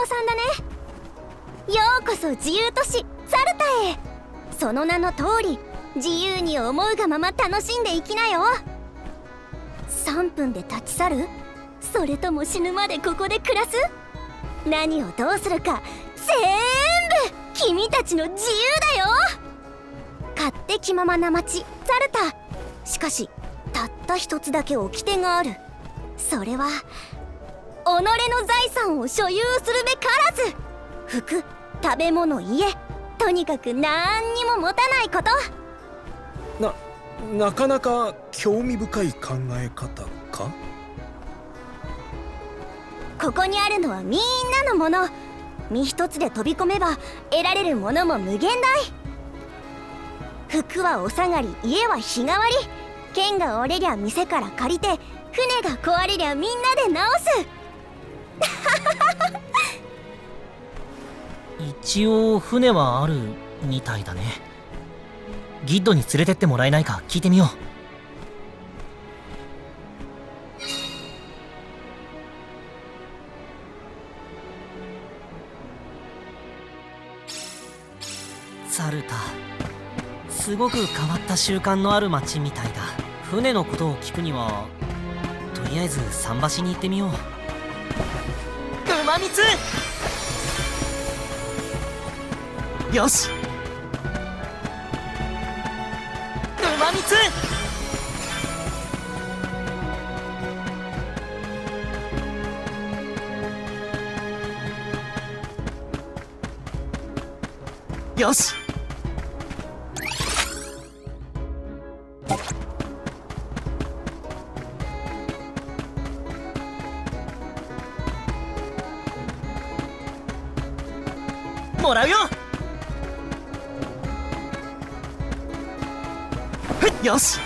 さんだね。ようこそ自由都市サルタへ。その名の通り自由に思うがまま楽しんでいきなよ。3分で立ち去る？それとも死ぬまでここで暮らす？何をどうするか全部君たちの自由だよ。勝手気ままな町サルタ。しかしたった一つだけ掟がある。それは己の財産を所有するべからず。服、食べ物、家、とにかく何にも持たないこと。 なかなか興味深い考え方か。 ここにあるのはみんなのもの。身一つで飛び込めば得られるものも無限大。服はお下がり、家は日替わり。剣が折れりゃ店から借りて、船が壊れりゃみんなで直す。 一応船はあるみたいだね。ギッドに連れてってもらえないか聞いてみよう。サルタ、すごく変わった習慣のある町みたいだ。船のことを聞くにはとりあえず桟橋に行ってみよう。馬蜜よし。馬蜜よし。もらうよ。よし。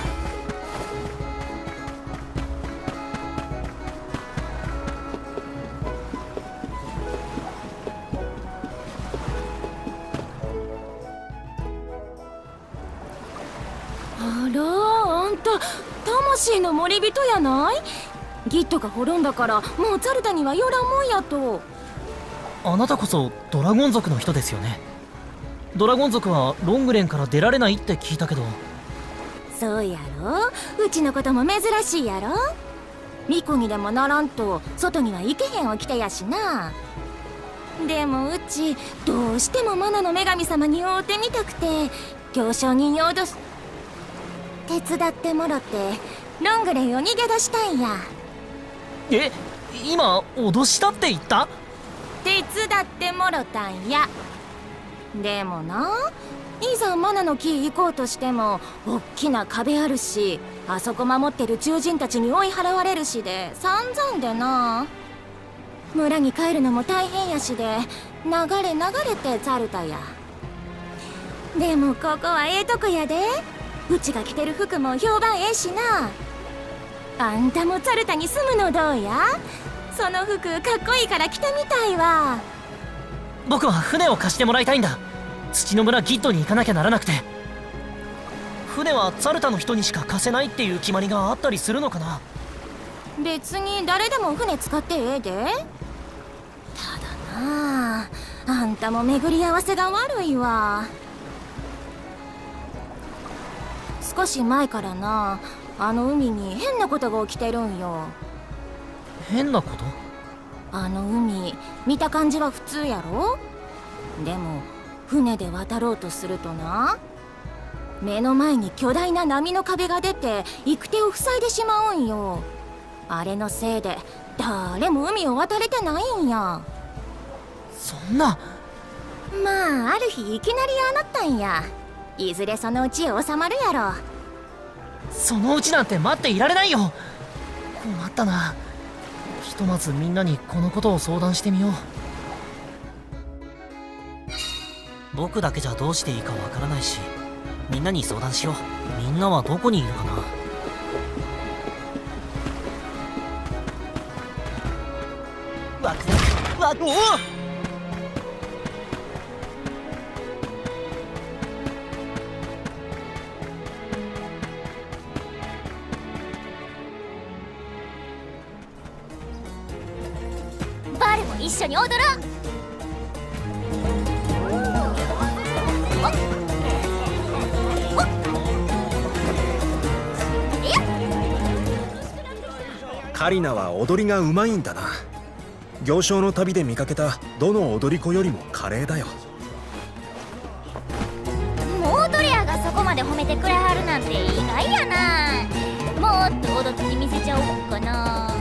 あら、あんた魂の森人やない？ギッドが滅んだからもうザルタには寄らんもんやと。 あなたこそドラゴン族の人ですよね。ドラゴン族はロングレンから出られないって聞いたけど。 そうやろ、うちのことも珍しいやろ。巫女にでもならんと外には行けへんおきてやしな。でもうちどうしてもマナの女神様に会うてみたくて、行商人に脅す手伝ってもろってロングレンを逃げ出したんや。 え、今脅したって言った？ 手伝ってもろたんや。でもな、いざマナの木行こうとしてもおっきな壁あるし、あそこ守ってる獣人たちに追い払われるしで散々でな。村に帰るのも大変やしで流れてザルタや。でもここはええとこやで。うちが着てる服も評判ええしな。あんたもザルタに住むのどうや？その服かっこいいから着てみたいわ。 僕は船を貸してもらいたいんだ。土の村ギッドに行かなきゃならなくて。船はザルタの人にしか貸せないっていう決まりがあったりするのかな。 別に誰でも船使ってええで。ただなあ、あんたも巡り合わせが悪いわ。少し前からな、あの海に変なことが起きてるんよ。 変なこと？ あの海見た感じは普通やろ。でも船で渡ろうとするとな、目の前に巨大な波の壁が出て行く手を塞いでしまうんよ。あれのせいで誰も海を渡れてないんや。 そんな。 まあある日いきなりああなったんや。いずれそのうち収まるやろ。 そのうちなんて待っていられないよ。困ったな。ひとまずみんなにこのことを相談してみよう。僕だけじゃどうしていいかわからないし、みんなに相談しよう。みんなはどこにいるかな。ワクワクワク。おお！ バルも一緒に踊ろう。 カリナは踊りがうまいんだな。行商の旅で見かけたどの踊り子よりも華麗だよ。 モードレアがそこまで褒めてくれはるなんて意外やな。もっと踊ってみせちゃおうかな。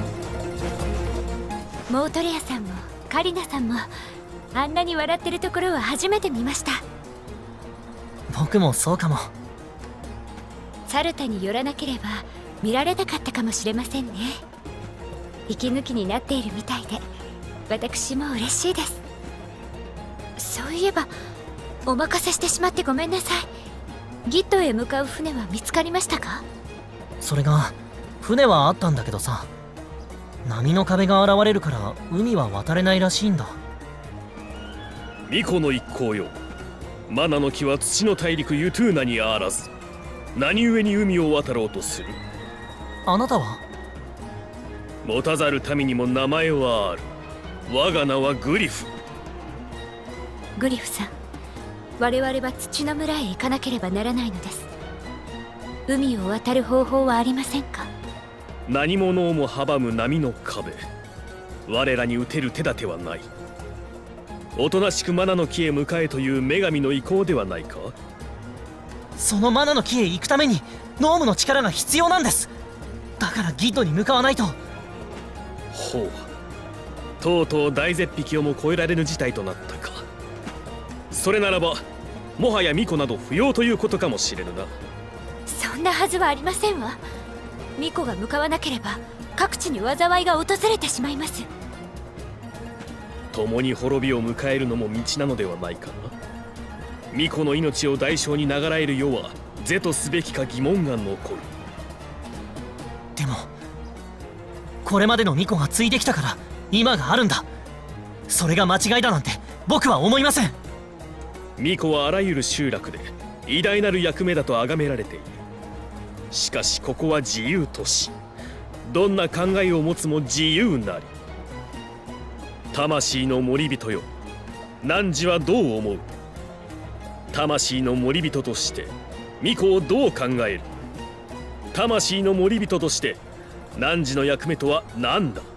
モートレアさんもカリナさんもあんなに笑ってるところは初めて見ました。 僕もそうかも。 サルタに寄らなければ見られなかったかもしれませんね。息抜きになっているみたいで私も嬉しいです。そういえばお任せしてしまってごめんなさい。ギットへ向かう船は見つかりましたか？ それが船はあったんだけどさ、波の壁が現れるから海は渡れないらしいんだ。 巫女の一行よ、マナの木は土の大陸ユトゥーナにあらず、何故に海を渡ろうとする？ あなたは？ 持たざる民にも名前はある。我が名はグリフ。 グリフさん、我々は土の村へ行かなければならないのです。海を渡る方法はありませんか？ 何者をも阻む波の壁、我らに打てる手立てはない。おとなしくマナの木へ向かえという女神の意向ではないか？ そのマナの木へ行くためにノームの力が必要なんです。だからギッドに向かわないと。 ほう、とうとう大絶壁をも越えられぬ事態となったか。それならばもはや巫女など不要ということかもしれぬな。 そんなはずはありませんわ。巫女が向かわなければ各地に災いが訪れてしまいます。 共に滅びを迎えるのも道なのではないかな。巫女の命を代償に流らえる世は是とすべきか疑問が残る。 でもこれまでの巫女がついてきたから今があるんだ。それが間違いだなんて僕は思いません。 巫女はあらゆる集落で偉大なる役目だと崇められている。しかしここは自由都市。どんな考えを持つも自由なり。魂の守人よ、汝はどう思う？魂の守人として巫女をどう考える？魂の守人として汝の役目とは何だ？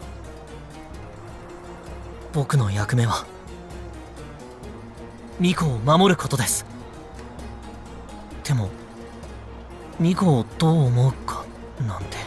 僕の役目は巫女を守ることです。でも巫女をどう思うかなんて。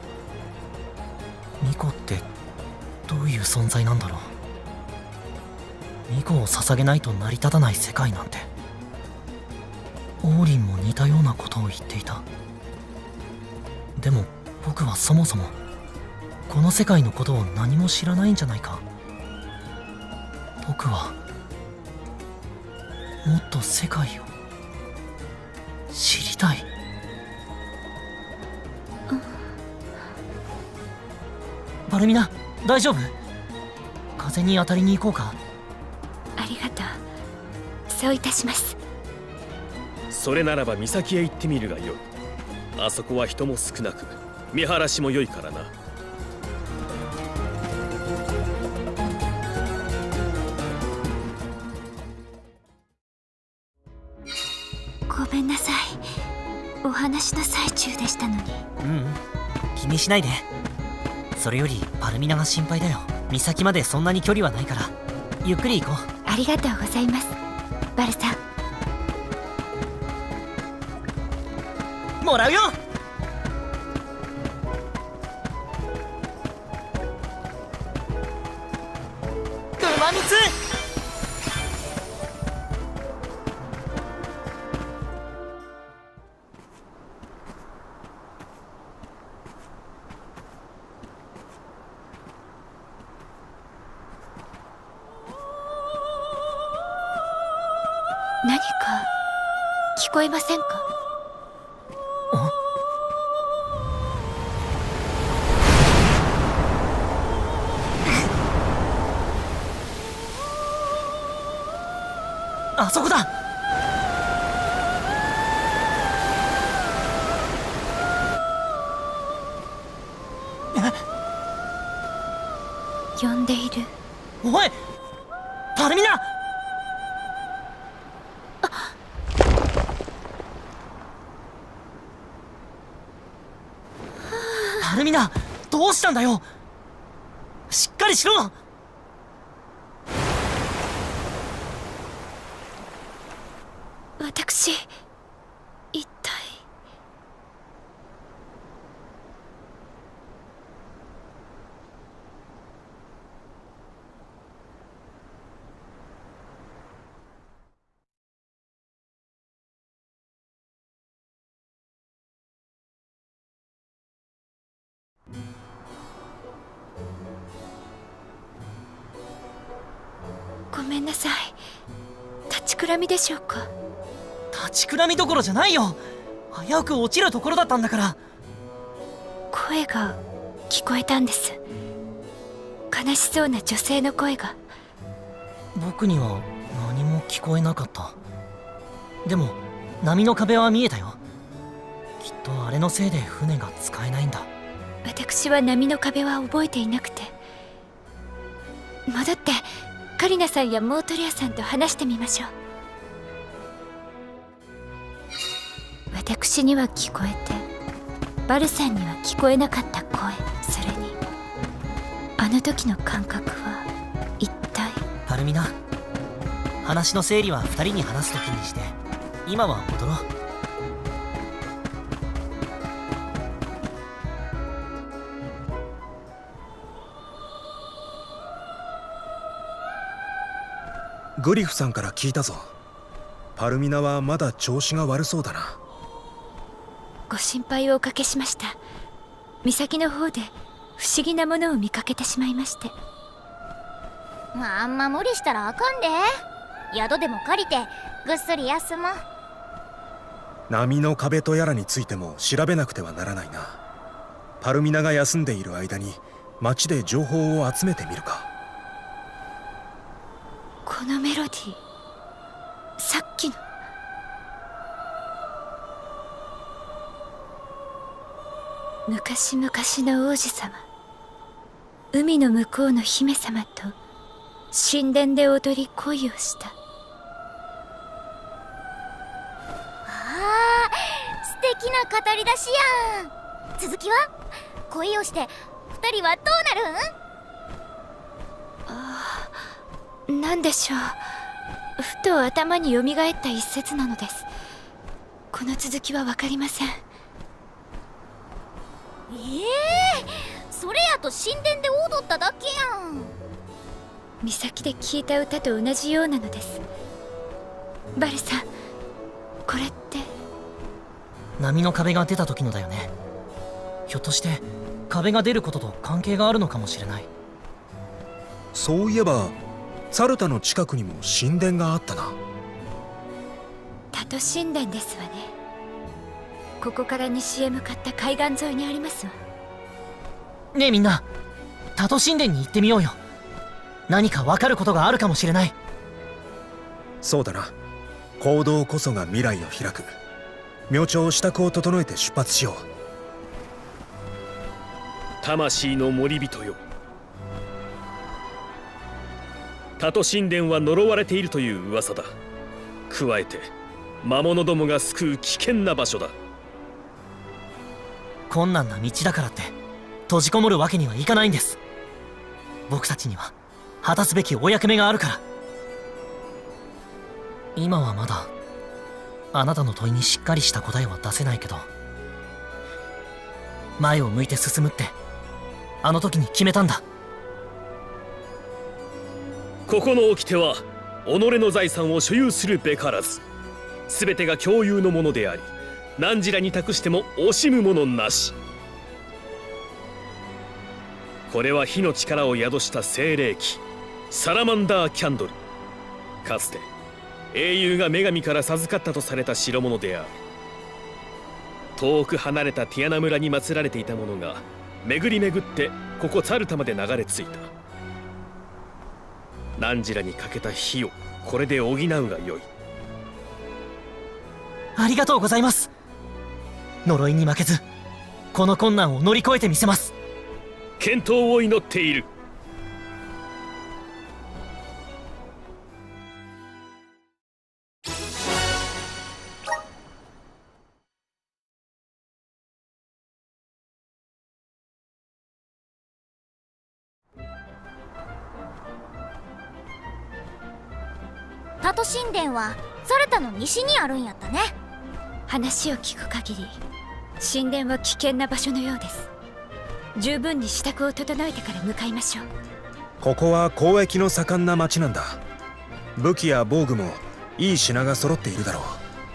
巫女ってどういう存在なんだろう。巫女を捧げないと成り立たない世界なんて。オーリンも似たようなことを言っていた。でも僕はそもそもこの世界のことを何も知らないんじゃないか。僕はもっと世界を知りたい。バルミナ、大丈夫？風に当たりに行こうか。 ありがとう。そういたします。 それならば岬へ行ってみるがよい。あそこは人も少なく見晴らしも良いからな。 ごめんなさい。お話の最中でしたのに。 気にしないで。それよりパルミナが心配だよ。岬までそんなに距離はないからゆっくり行こう。 ありがとうございます、バルさん。 もらうよ。熊蜜。 何か聞こえませんか？ あそこだ。 呼んでいる。 おいパルミナ。パルミナ、どどうしたんだよ。しっかりしろ。 私一体。ごめんなさい。立ちくらみでしょうか。 立ちくらみどころじゃないよ。危うく落ちるところだったんだから。 声が聞こえたんです。悲しそうな女性の声が。 僕には何も聞こえなかった。でも波の壁は見えたよ。きっとあれのせいで船が使えないんだ。 私は波の壁は覚えていなくて。戻ってカリナさんやモートリアさんと話してみましょう。私には聞こえてバルさんには聞こえなかった声、それにあの時の感覚は一体。 パルミナ、話の整理は2人に話す時にして、今は戻ろう。 グリフさんから聞いたぞ。パルミナはまだ調子が悪そうだな。 ご心配をおかけしました。岬の方で不思議なものを見かけてしまいまして。 あんま無理したらあかんで。宿でも借りてぐっすり休もう。 波の壁とやらについても調べなくてはならないな。パルミナが休んでいる間に町で情報を集めてみるか。 このメロディー、さっきの。昔々の王子様、海の向こうの姫様と神殿で踊り恋をした。 あー、素敵な語り出しやん。続きは？恋をして二人はどうなるん？ 何でしょう。ふと頭によみがえった一節なのです。この続きは分かりません。 それやと神殿で踊っただけやん。 岬で聞いた歌と同じようなのです。バルさん、これって波の壁が出た時のだよね。ひょっとして壁が出ることと関係があるのかもしれない。 そういえばサルタの近くにも神殿があったな。 タト神殿ですわね。ここから西へ向かった海岸沿いにありますわ。 ねえみんな、タト神殿に行ってみようよ。何か分かることがあるかもしれない。 そうだな。行動こそが未来を開く。明朝支度を整えて出発しよう。 魂の森人よ、タト神殿は呪われているという噂だ。加えて魔物どもが救う危険な場所だ。 困難な道だからって閉じこもるわけにはいかないんです。僕たちには果たすべきお役目があるから。今はまだあなたの問いにしっかりした答えは出せないけど、前を向いて進むってあの時に決めたんだ。 ここの掟は己の財産を所有するべからず、全てが共有のものであり、汝らに託しても惜しむものなし。これは火の力を宿した精霊機サラマンダーキャンドル。かつて英雄が女神から授かったとされた代物である。遠く離れたティアナ村に祀られていたものが巡り巡ってここツァルタまで流れ着いた。汝らにかけた火をこれで補うがよい。 ありがとうございます。呪いに負けずこの困難を乗り越えてみせます。 健闘を祈っている。 タト神殿はサルタの西にあるんやったね。 話を聞く限り神殿は危険な場所のようです。十分に支度を整えてから向かいましょう。 ここは交易の盛んな町なんだ。武器や防具もいい品が揃っているだろう。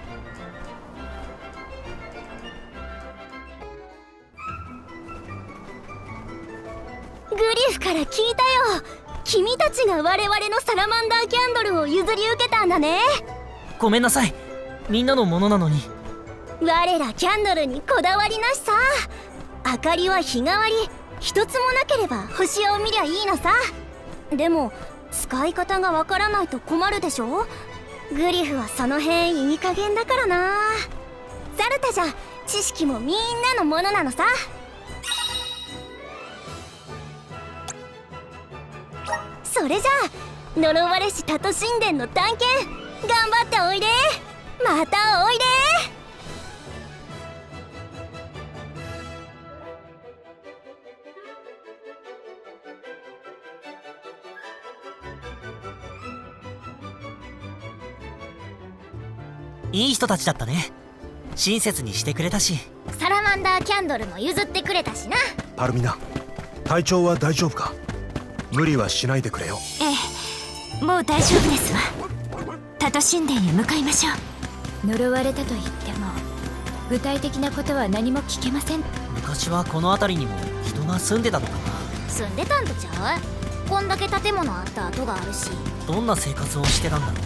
グリフから聞いたよ。君たちが我々のサラマンダーキャンドルを譲り受けたんだね。 ごめんなさい、みんなのものなのに。 我らキャンドルにこだわりなしさ。明かりは日替わり、一つもなければ星を見りゃいいのさ。でも使い方がわからないと困るでしょ。グリフはその辺いい加減だからな。サルタじゃ知識もみんなのものなのさ。それじゃあ呪われしタト神殿の探検頑張っておいで。またおいで。 いい人たちだったね。親切にしてくれたし。 サラマンダーキャンドルも譲ってくれたしな。 パルミナ、体調は大丈夫か？無理はしないでくれよ。 ええ、もう大丈夫ですわ。タト神殿へ向かいましょう。呪われたと言っても具体的なことは何も聞けません。 昔はこの辺りにも人が住んでたのかな。 住んでたんとちゃう？こんだけ建物あった跡があるし。 どんな生活をしてたんだろう。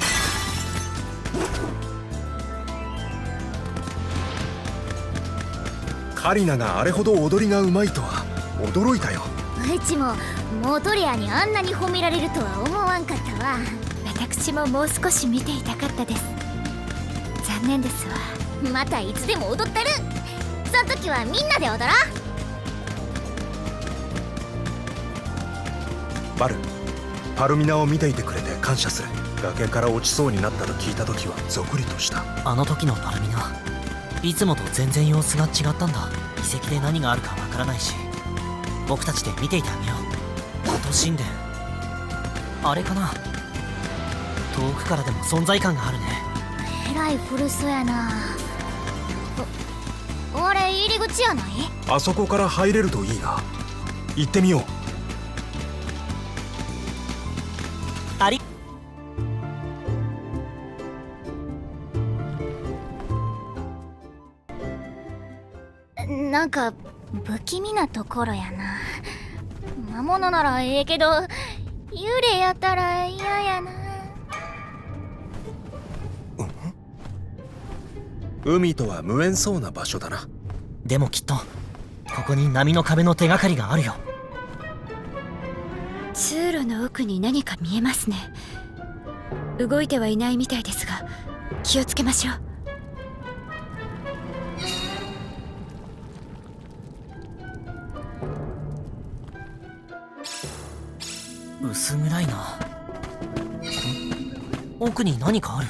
カリナがあれほど踊りがうまいとは驚いたよ。 うちもモトリアにあんなに褒められるとは思わんかったわ。 私ももう少し見ていたかったです。残念ですわ。 またいつでも踊ったる。その時はみんなで踊ろう。 バル、パルミナを見ていてくれて感謝する。崖から落ちそうになったと聞いた時はゾクリとした。 あの時のパルミナ、いつもと全然様子が違ったんだ。遺跡で何があるかわからないし、僕たちで見ていてあげよう。タト神殿、あれかな。遠くからでも存在感があるね。 えらい古そうやな。あれ入り口やない？ あそこから入れるといいな。行ってみよう。 ありなんか不気味なところやな。魔物ならええけど幽霊やったら嫌やな。 海とは無縁そうな場所だな。 でもきっとここに波の壁の手がかりがあるよ。 通路の奥に何か見えますね。動いてはいないみたいですが気をつけましょう。 薄暗いな。奥に何かある。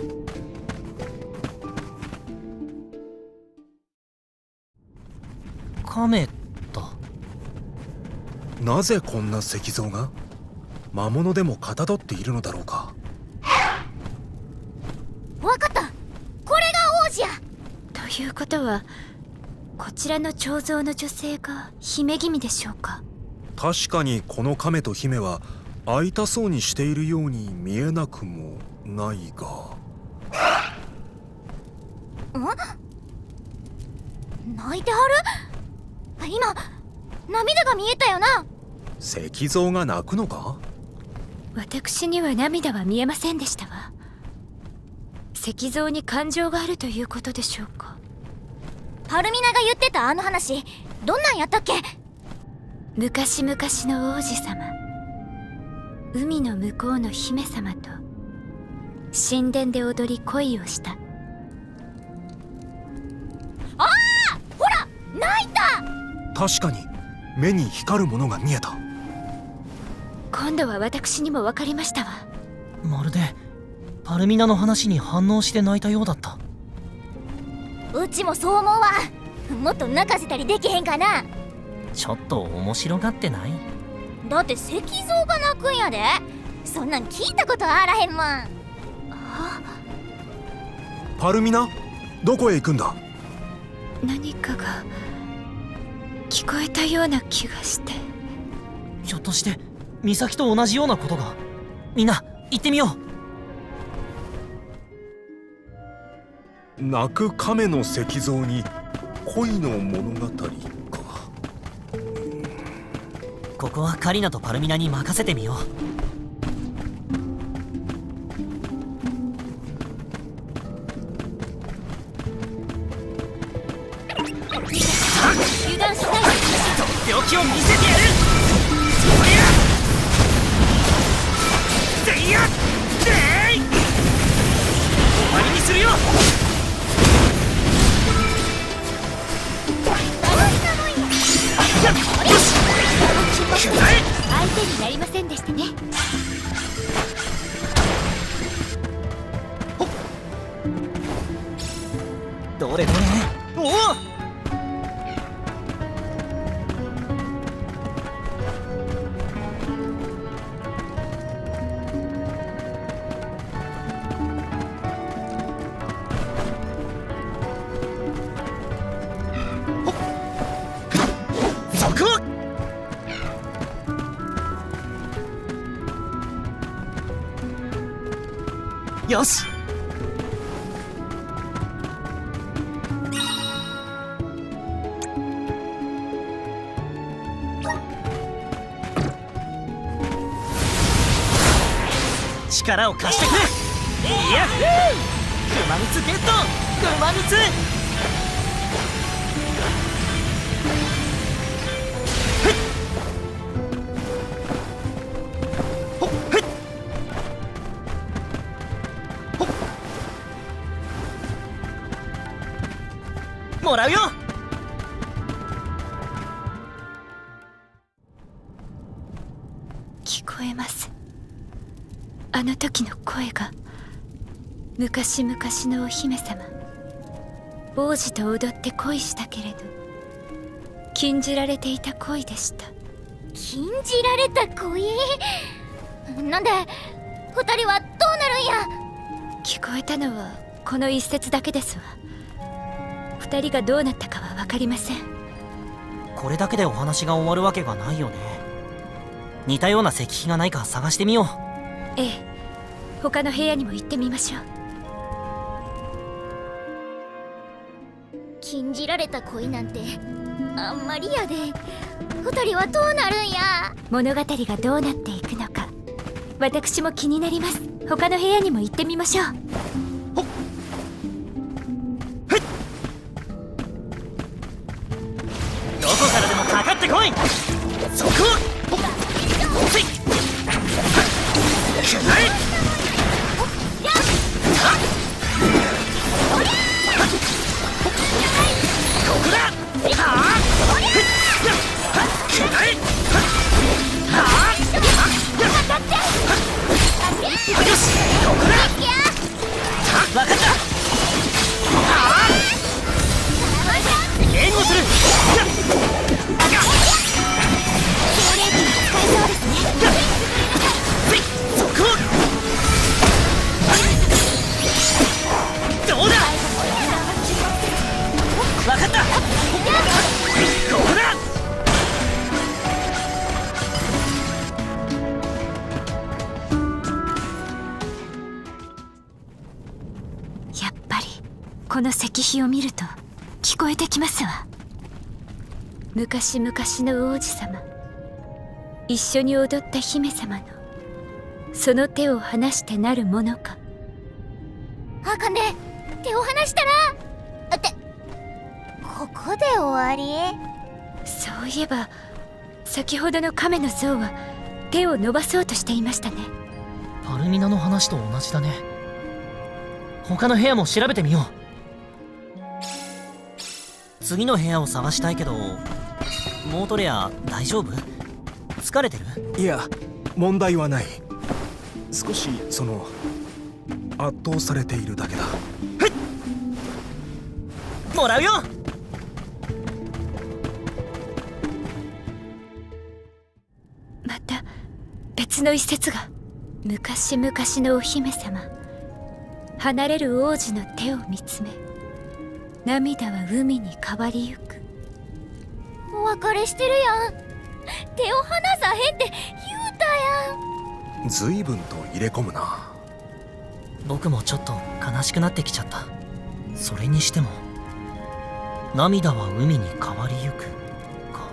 亀だ。 なぜこんな石像が？魔物でもかたどっているのだろうか。 わかった、これが王子や。 ということはこちらの彫像の女性が姫君でしょうか。 確かにこの亀と姫は会いたそうにしているように見えなくもないが。 泣いてはる？今涙が見えたよな。 石像が泣くのか？ 私には涙は見えませんでしたわ。石像に感情があるということでしょうか。 パルミナが言ってたあの話どんなんやったっけ？ 昔々の王子様、海の向こうの姫様と神殿で踊り恋をした。 ああ、ほら泣いた。 確かに目に光るものが見えた。 今度は私にも分かりましたわ。 まるでパルミナの話に反応して泣いたようだった。 うちもそう思うわ。もっと泣かせたりできへんかな。 ちょっと面白がってない？ だって石像が泣くんやで。そんなん聞いたことあらへんもん。 パルミナ、どこへ行くんだ？ 何かが聞こえたような気がして。 ひょっとして美咲と同じようなことが。みんな行ってみよう。泣く亀の石像に恋の物語か。 ここはカリナとパルミナに任せてみよう。 油断しないで。 とっておきを見せてやる。終わりにするよ。 相手になりませんでしたね。 どれどれ。おお、そこ。よし。力を貸してくれ。いや、熊蜜ゲット。熊蜜。もらうよ。 聞こえます。あの時の声が昔々のお姫様、王子と踊って恋したけれど禁じられていた恋でした。 禁じられた恋？なんで二人はどうなるんや？ 聞こえたのはこの一節だけですわ。二人がどうなったかは分かりません。 これだけでお話が終わるわけがないよね。似たような石碑がないか探してみよう。 ええ、他の部屋にも行ってみましょう。 禁じられた恋なんてあんまりやで。二人はどうなるんや？ 物語がどうなっていくのか私も気になります。他の部屋にも行ってみましょう。 どこからでもかかってこい。そこ。せい。くらえ。ここだ。はあ。くらえ。はあ。よし、ここだ。わかった。はあ。援護する。どうだ。わかった。ここだ。 やっぱりこの石碑を見ると聞こえてきますわ。昔々の王子様、一緒に踊った姫様のその手を離してなるものか。 あかんで、手を離したらってここで終わり？ そういえば先ほどの亀の像は手を伸ばそうとしていましたね。 パルミナの話と同じだね。他の部屋も調べてみよう。次の部屋を探したいけど、モートレア大丈夫？疲れてる？ いや、問題はない。少し圧倒されているだけだ。 もらうよ。 また別の一節が昔々のお姫様、 離れる王子の手を見つめ、涙は海に変わりゆく。 お別れしてるやん。手を離さへんって言うたやん。 随分と入れ込むな。 僕もちょっと悲しくなってきちゃった。それにしても涙は海に変わりゆくか。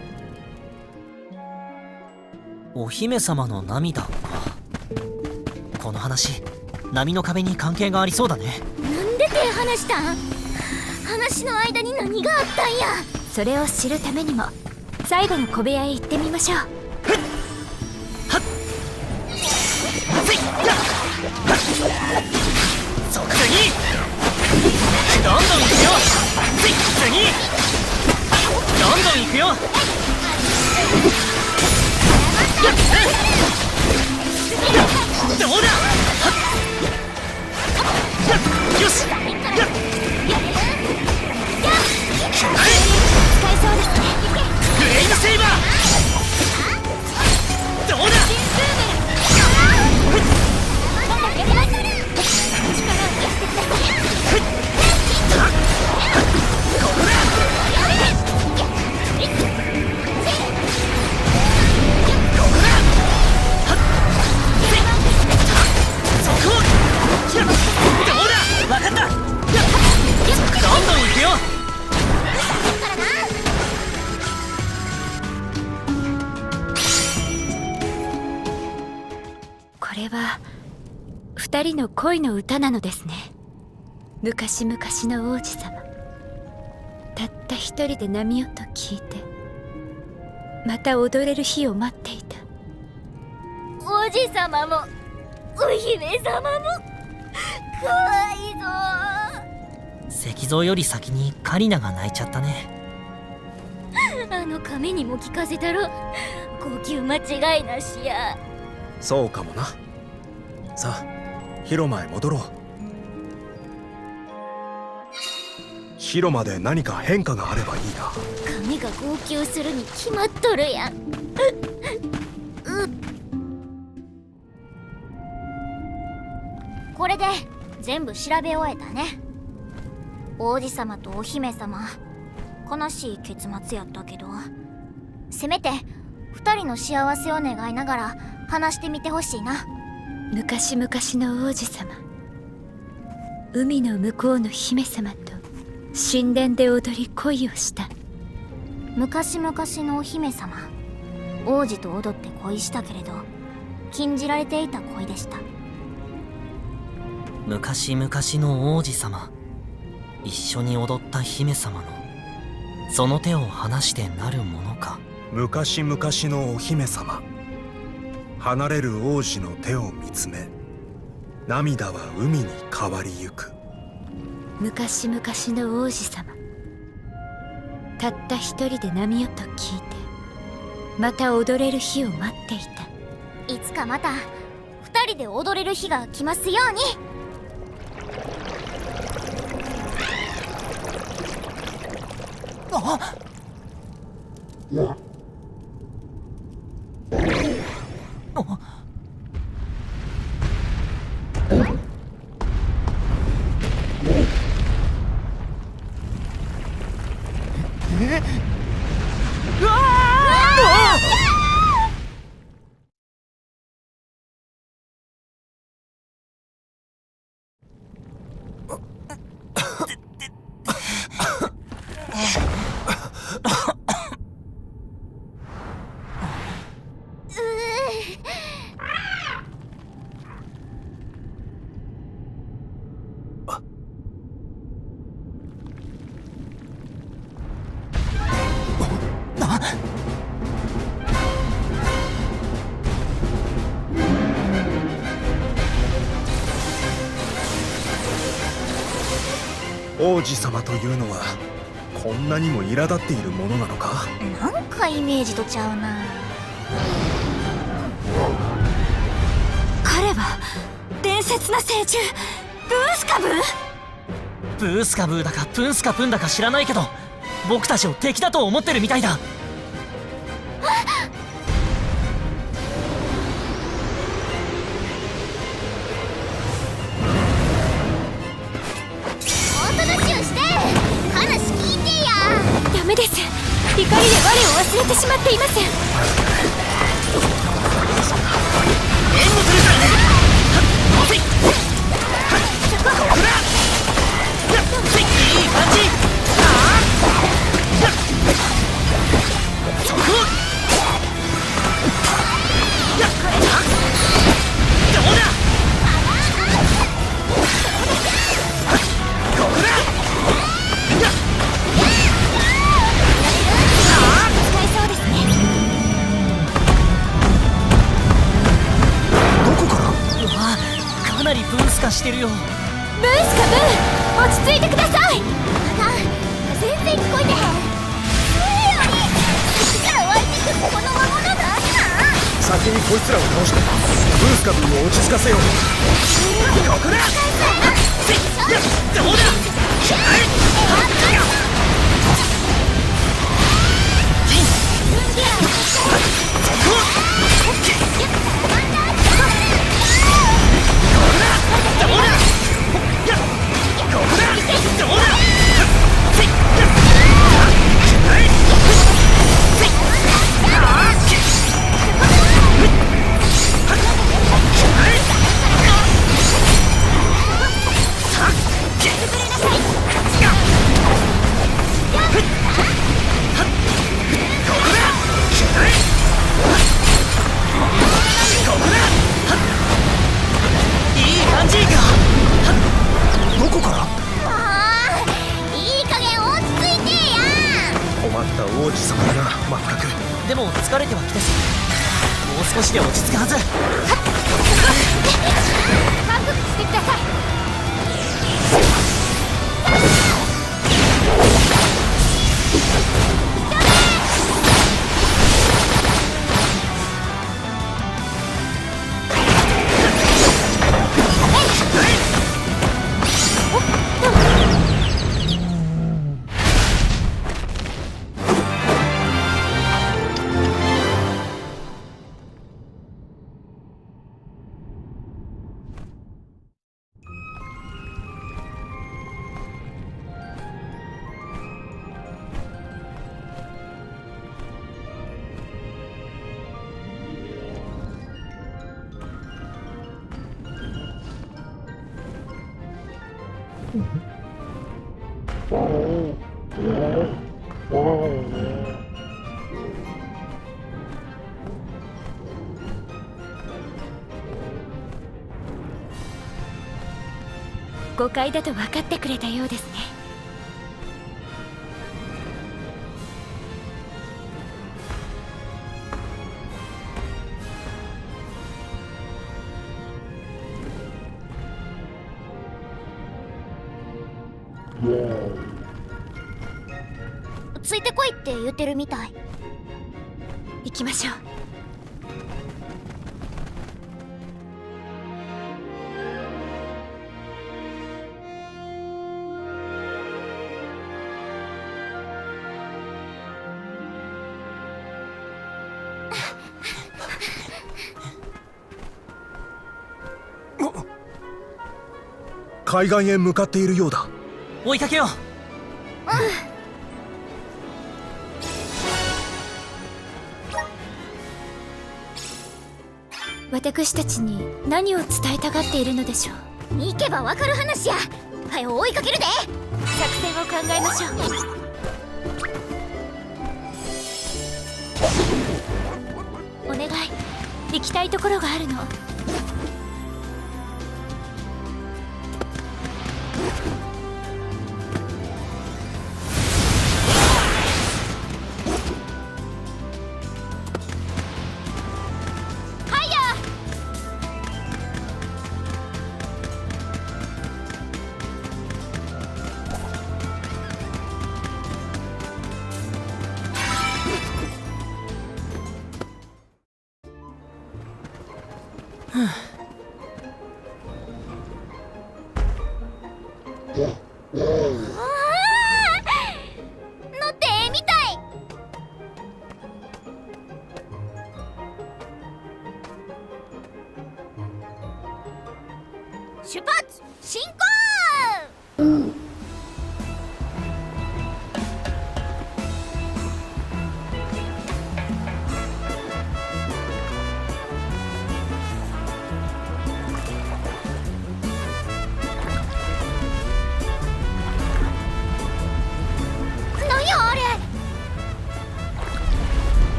お姫様の涙か。この話、波の壁に関係がありそうだね。 なんで手離したん？話の間に何があったんや。 それを知るためにも最後の小部屋へ行ってみましょう。 次どんどん行くよ。次どんどん行くよ。どうだ。よし。 使えそうですね。 フレイムセイバー。どうだ。 これは二人の恋の歌なのですね。昔々の王子様、たった一人で波音と聞いて、また踊れる日を待っていた。 王子様もお姫様もかわいいぞ。 石像より先にカリナが泣いちゃったね。 あの髪にも聞かせたろ。号泣間違いなしや。 そうかもな。さあ広間へ戻ろう。広間で何か変化があればいいな。 髪が号泣するに決まっとるやん。これで全部調べ終えたね。王子様とお姫様、悲しい結末やったけど、せめて2人の幸せを願いながら話してみてほしいな。 昔々の王子様、海の向こうの姫様と神殿で踊り恋をした。 昔々のお姫様、王子と踊って恋したけれど禁じられていた恋でした。 昔々の王子様、一緒に踊った姫様のその手を離してなるものか。 昔々のお姫様、離れる王子の手を見つめ、涙は海に変わりゆく。 昔々の王子様、たった一人で波音と聞いて、また踊れる日を待っていた。 いつかまた2人で踊れる日が来ますように。 あうわ王子様というのはこんなにも苛立っているものなのか。 なんかイメージとちゃうな。 彼は伝説の聖獣ブースカブー。 ブースカブーだかプンスカプンだか知らないけど、僕たちを敵だと思ってるみたいだ。 メです。怒りで我を忘れてしまっています。いい感じ。かなりブースカしてるよ。ブースカブー、落ち着いてください。 全然聞こえてへん。口から湧いてくるこの魔物なんだ。 先にこいつらを倒してブースカブーを落ち着かせよう。ここだ。どうだ。でも疲れてはきたし、もう少しで落ち着くはず。 覚悟してください。誤解だと分かってくれたようですね。 ついてこいって言ってるみたい。 行きましょう。 海岸へ向かっているようだ。 追いかけよう。 私たちに何を伝えたがっているのでしょう。 行けばわかる話や。はよ追いかけるで。 作戦を考えましょう。お願い、行きたいところがあるの。 乗ってええみたい。出発進行。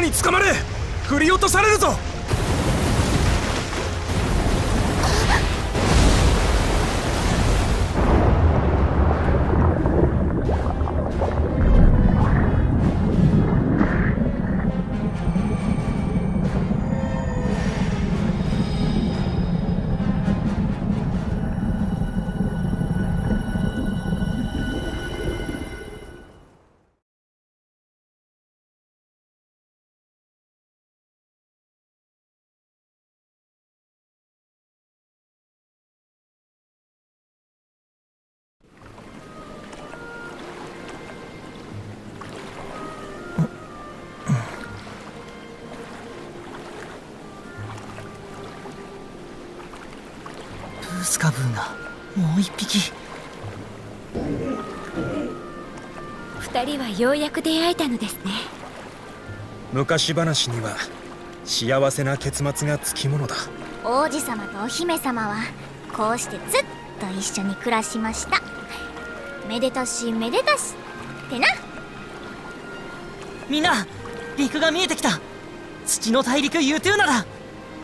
に捕まれ。振り落とされるぞ。 ブースカブーがもう一匹。 二人はようやく出会えたのですね。 昔話には幸せな結末がつきものだ。 王子様とお姫様はこうしてずっと一緒に暮らしました。めでたしめでたしってな。 みんな、陸が見えてきた。土の大陸ユートゥーナだ。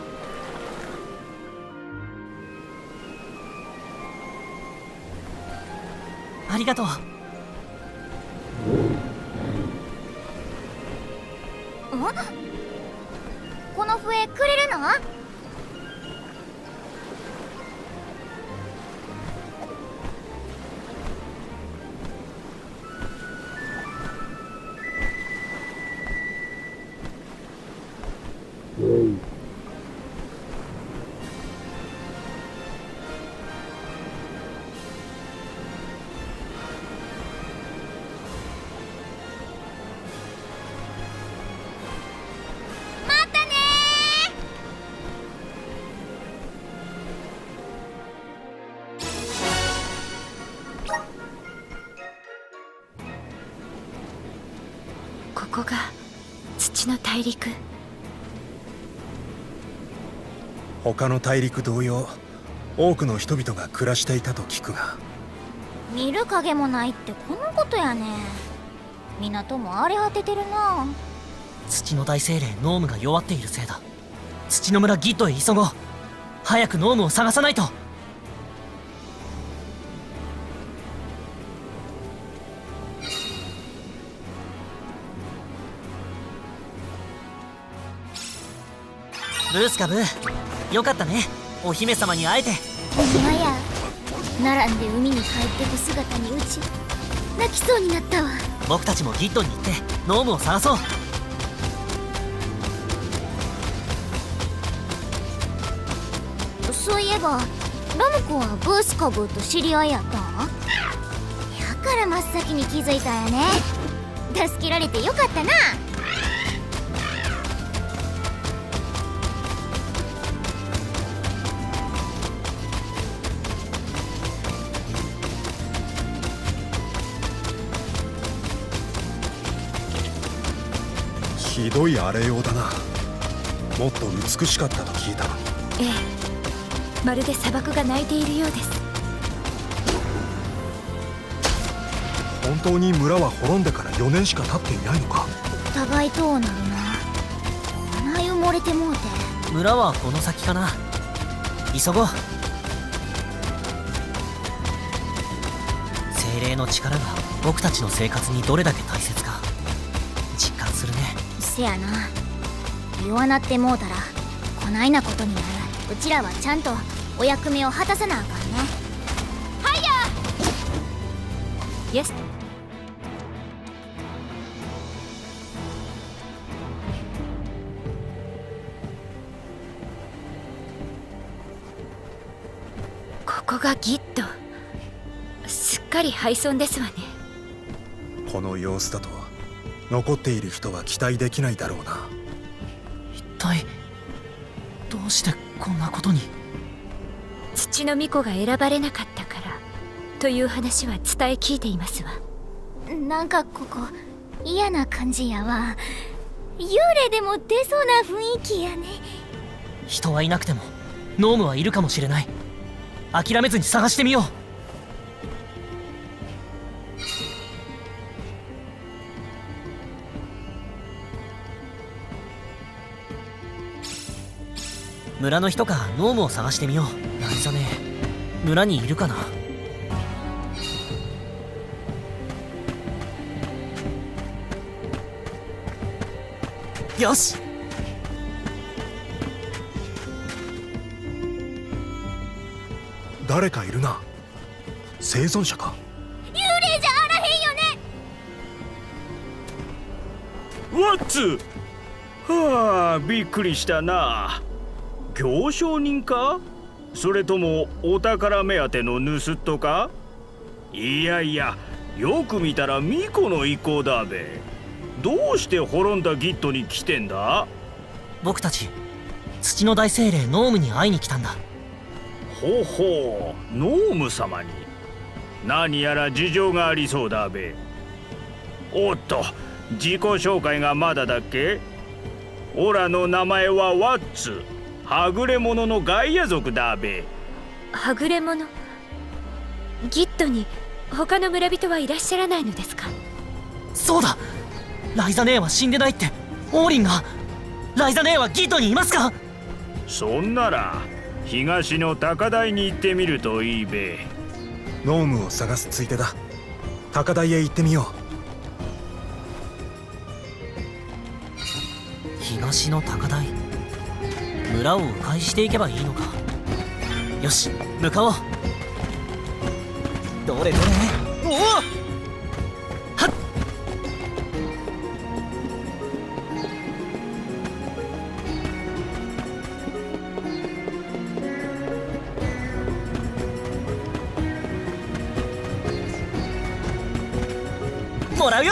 ありがとう。 この笛くれるの？ ここが土の大陸。 他の大陸同様、多くの人々が暮らしていたと聞くが。 見る影もないってこのことやね。港も荒れ果ててるな。 土の大精霊ノームが弱っているせいだ。土の村ギッドへ急ごう。早くノームを探さないと。ブースカブー、よかったね、お姫様に会えて。 ほんまや。並んで海に帰ってく姿にうち泣きそうになったわ。 僕たちもギッドに行ってノームを探そう。 そういえばラム君はブースカブーと知り合いやったん？やから真っ先に気づいたんやね。助けられてよかったな。 ひどい荒れようだな。もっと美しかったと聞いたのに。 ええ、まるで砂漠が泣いているようです。 本当に村は滅んでから4年しか経っていないのか。 お互いどうなるな。こない埋もれてもうて。 村はこの先かな。急ごう。精霊の力が僕たちの生活にどれだけ大切か実感するね。 せやな。弱なってもうたらこないなことになる。うちらはちゃんとお役目を果たさなあかんね。はいや。 イエス。ここがギッド。すっかり廃村ですわね。 この様子だと残っている人は期待できないだろうな。 一体どうしてこんなことに。 土の巫女が選ばれなかったからという話は伝え聞いていますわ。 なんかここ嫌な感じやわ。幽霊でも出そうな雰囲気やね。 人はいなくてもノームはいるかもしれない。諦めずに探してみよう。 村の人かノームを探してみよう。ライザネ村にいるかな。よし。 誰かいるな。生存者か。 幽霊じゃあらへんよね。 ワッツ。はあ、びっくりしたな。行商人か、それともお宝目当ての盗人か。いやいや、よく見たら巫女の意向だべ。どうして滅んだギットに来てんだ。 僕たち土の大精霊ノームに会いに来たんだ。 ほほう、ノーム様に何やら事情がありそうだべ。おっと、自己紹介がまだだっけ。オラの名前はワッツ、はぐれ者のガイア族だべ。 はぐれ者。ギットに他の村人はいらっしゃらないのですか。 そうだ、ライザネーは死んでないって。オーリンが。ライザネーはギットにいますか。 そんなら東の高台に行ってみるといいべ。 ノームを探すついでだ。高台へ行ってみよう。 東の高台、村を迂回していけばいいのか。よし、向かおう。どれどれ。おお、はっ。もらうよ。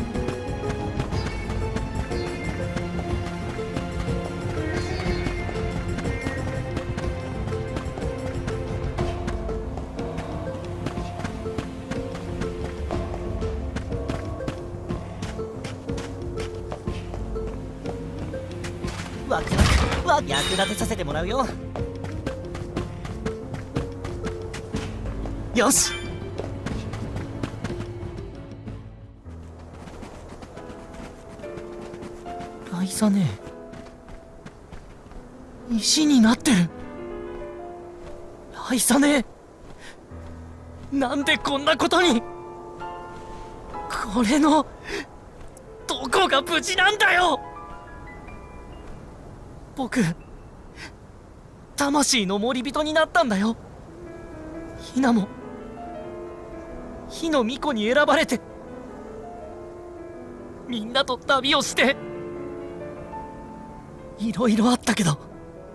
ワクワク、役立てさせてもらうよ。よし。ライザネー、石になってる。ライザネー、なんでこんなことに。これのどこが無事なんだよ。僕、魂の森人になったんだよ。ヒナも火の巫女に選ばれて、みんなと旅をして。いろいろあったけど、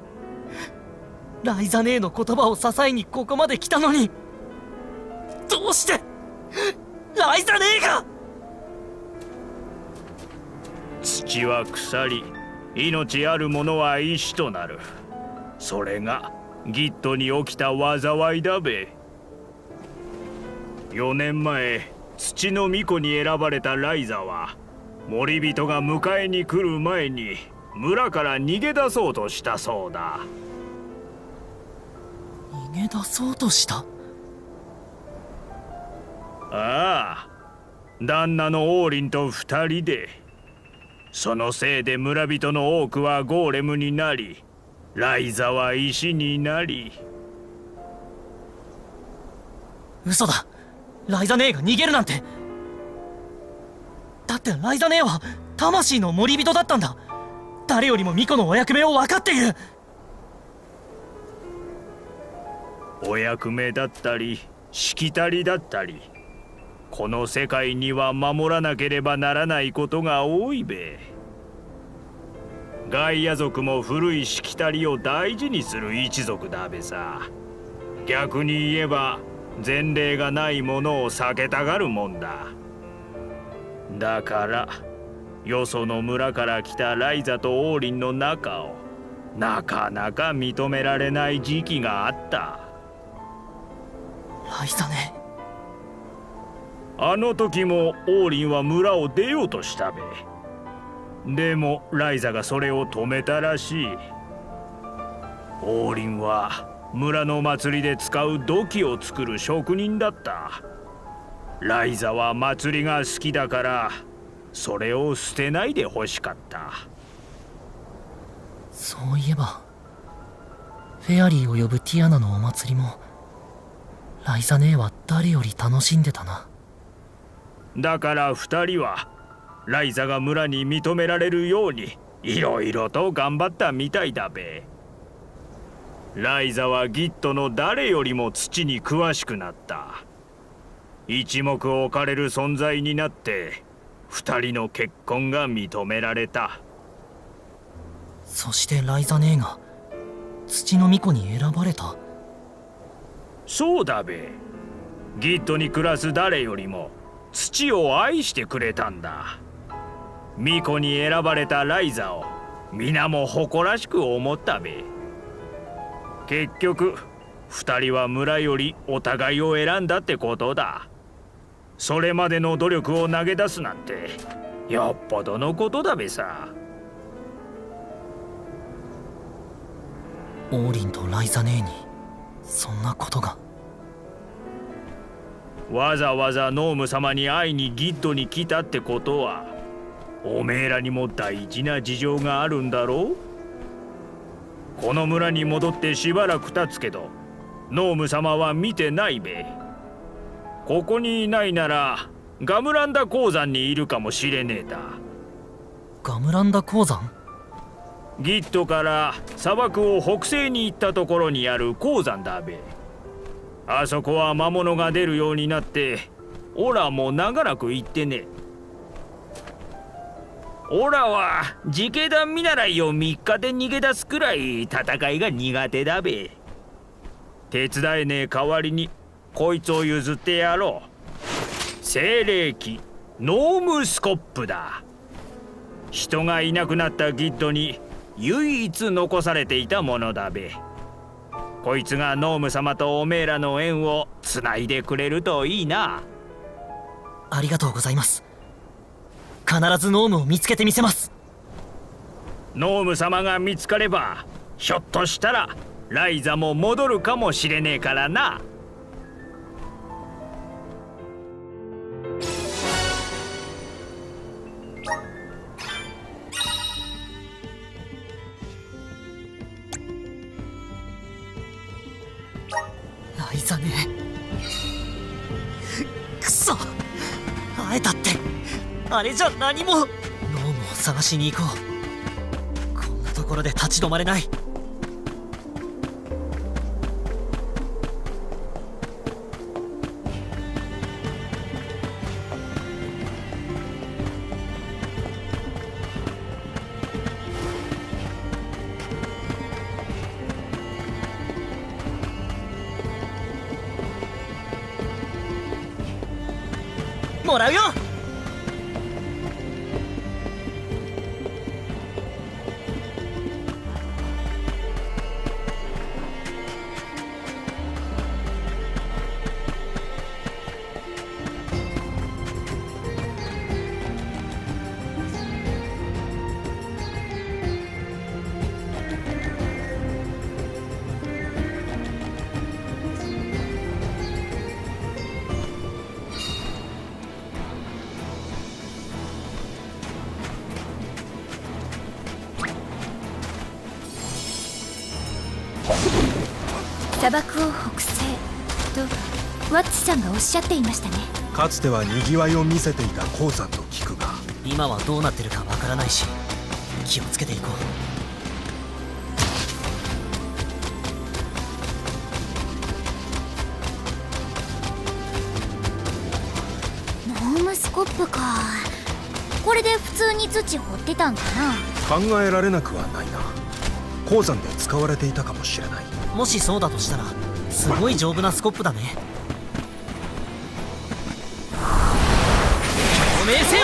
ライザネーの言葉を支えにここまで来たのに、どうしてライザネーが。 土は腐り、命あるものは石となる。それがギットに起きた災いだべ。4年前、土の巫女に選ばれたライザは、森人が迎えに来る前に村から逃げ出そうとしたそうだ。 逃げ出そうとした。 ああ、旦那のオーリンと2人で。そのせいで村人の多くはゴーレムになり、ライザは石になり。 嘘だ。ライザネーが逃げるなんて。だってライザネーは魂の森人だったんだ。誰よりも巫女のお役目を分かっている。 お役目だったりしきたりだったり、この世界には守らなければならないことが多いべ。ガイア族も古いしきたりを大事にする一族だべさ。逆に言えば前例がないものを避けたがるもんだ。だからよその村から来たライザとオーリンの仲をなかなか認められない時期があった。 ライザネあの時もオーリンは村を出ようとしたべ。でもライザがそれを止めたらしい。オーリンは村の祭りで使う土器を作る職人だった。ライザは祭りが好きだからそれを捨てないで欲しかった。 そういえばフェアリーを呼ぶティアナのお祭りもライザ姉は誰より楽しんでたな。 だから2人はライザが村に認められるようにいろいろと頑張ったみたいだべ。ライザはギッドの誰よりも土に詳しくなった。一目置かれる存在になって2人の結婚が認められた。 そしてライザ姉が土の巫女に選ばれた。 そうだべ。ギッドに暮らす誰よりも土を愛してくれたんだ。巫女に選ばれたライザを皆も誇らしく思ったべ。結局2人は村よりお互いを選んだってことだ。それまでの努力を投げ出すなんてよっぽどのことだべさ。 オーリンとライザ姉にそんなことが。 わざわざノーム様に会いにギッドに来たってことはおめえらにも大事な事情があるんだろう。この村に戻ってしばらく経つけどノーム様は見てないべ。ここにいないならガムランダ鉱山にいるかもしれねえだ。 ガムランダ鉱山？ ギッドから砂漠を北西に行ったところにある鉱山だべ。あそこは魔物が出るようになってオラも長らく行ってね。オラは自警団見習いを3日で逃げ出すくらい戦いが苦手だべ。手伝えねえ代わりにこいつを譲ってやろう。精霊機ノームスコップだ。人がいなくなったギッドに唯一残されていたものだべ。こいつがノーム様とおめえらの縁をつないでくれるといいな。 ありがとうございます。必ずノームを見つけてみせます。 ノーム様が見つかればひょっとしたらライザも戻るかもしれねえからな。 ライザね。くそ、会えたって。あれじゃ何も。ノームを探しに行こう。こんなところで立ち止まれない。もらうよ。 砂漠を北西とワッツさんがおっしゃっていましたね。 かつてはにぎわいを見せていた鉱山と聞くが今はどうなってるかわからないし、気をつけていこノームスコップか。これで普通に土掘ってたんかな。 考えられなくはないな。鉱山で使われていたかもしれない。 う。もしそうだとしたらすごい丈夫なスコップだね。おめえせよ。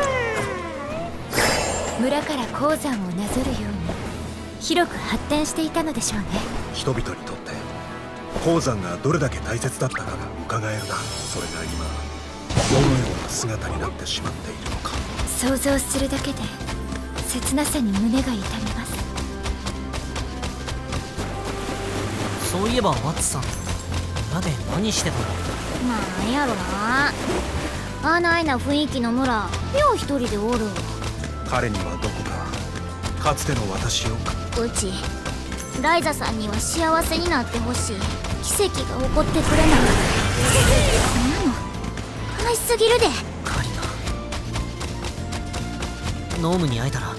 村から鉱山をなぞるように広く発展していたのでしょうね。 人々にとって鉱山がどれだけ大切だったかが伺えるな。それが今どのような姿になってしまっているのか。 想像するだけで切なさに胸が痛みます。 そういえばワッツさん、村で何してたの？ なんやろな。あないな雰囲気の村、よう一人でおる。 彼にはどこかかつての私を。 うちライザさんには幸せになってほしい。奇跡が起こってくれない。こんなの悲しすぎるで。 カリナ、ノームに会えたら